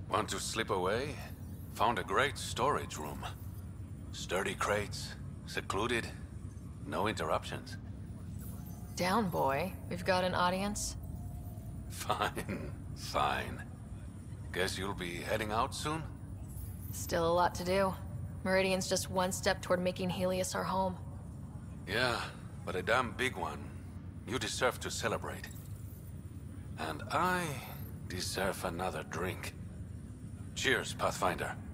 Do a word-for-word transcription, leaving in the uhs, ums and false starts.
Want to slip away? Found a great storage room. Sturdy crates, secluded, no interruptions. Down, boy. We've got an audience. Fine, fine. Guess you'll be heading out soon? Still a lot to do. Meridian's just one step toward making Helios our home. Yeah, but a damn big one. You deserve to celebrate. And I deserve another drink. Cheers, Pathfinder.